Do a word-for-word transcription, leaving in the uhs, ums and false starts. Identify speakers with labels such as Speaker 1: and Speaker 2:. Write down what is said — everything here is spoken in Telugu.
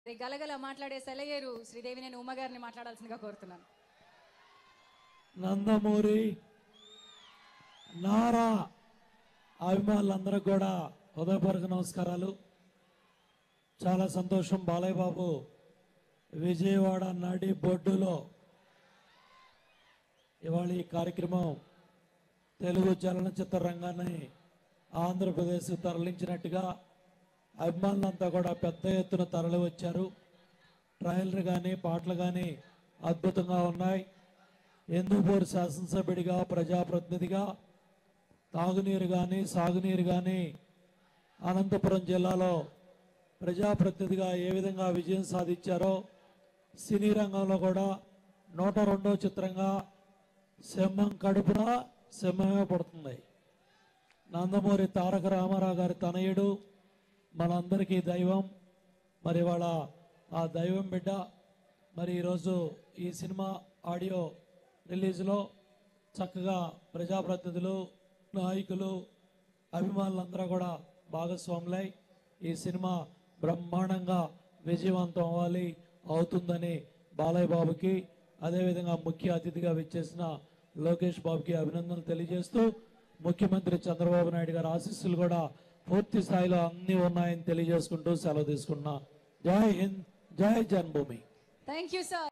Speaker 1: గలగల మాట్లాడే సెలయేరు శ్రీదేవి నేను ఉమ్మ గారిని మాట్లాడాల్సిందిగా కోరుతున్నాను.
Speaker 2: నందమూరి నారా అభిమానులందరూ కూడా హృదయపూర్వక నమస్కారాలు. చాలా సంతోషం. బాలయ్య బాబు విజయవాడ నడి బొడ్డులో ఇవాళ ఈ కార్యక్రమం తెలుగు చలనచిత్ర రంగాన్ని ఆంధ్రప్రదేశ్ తరలించినట్టుగా అభిమానులంతా కూడా పెద్ద ఎత్తున తరలి వచ్చారు. ట్రైలర్ కానీ పాటలు కానీ అద్భుతంగా ఉన్నాయి. హిందూపూర్ శాసనసభ్యుడిగా ప్రజాప్రతినిధిగా తాగునీరు కానీ సాగునీరు కానీ అనంతపురం జిల్లాలో ప్రజాప్రతినిధిగా ఏ విధంగా విజయం సాధించారో సినీ రంగంలో కూడా నూట రెండో చిత్రంగా సింహం కడుపున సింహమే పడుతుంది. నందమూరి తారక రామారావు గారి తనయుడు మనందరికీ దైవం. మరి వాళ్ళ ఆ దైవం బిడ్డ మరి ఈరోజు ఈ సినిమా ఆడియో రిలీజ్లో చక్కగా ప్రజాప్రతినిధులు నాయకులు అభిమానులందరూ కూడా భాగస్వాములై ఈ సినిమా బ్రహ్మాండంగా విజయవంతం అవ్వాలి అవుతుందని బాలయ్య బాబుకి అదేవిధంగా ముఖ్య అతిథిగా విచ్చేసిన లోకేష్ బాబుకి అభినందనలు తెలియజేస్తూ ముఖ్యమంత్రి చంద్రబాబు నాయుడు గారి ఆశీస్సులు కూడా పూర్తి స్థాయిలో అన్ని ఉన్నాయని తెలియజేసుకుంటూ సెలవు తీసుకున్నా. జై హింద్, జై జన్మభూమి.
Speaker 1: Thank you sir.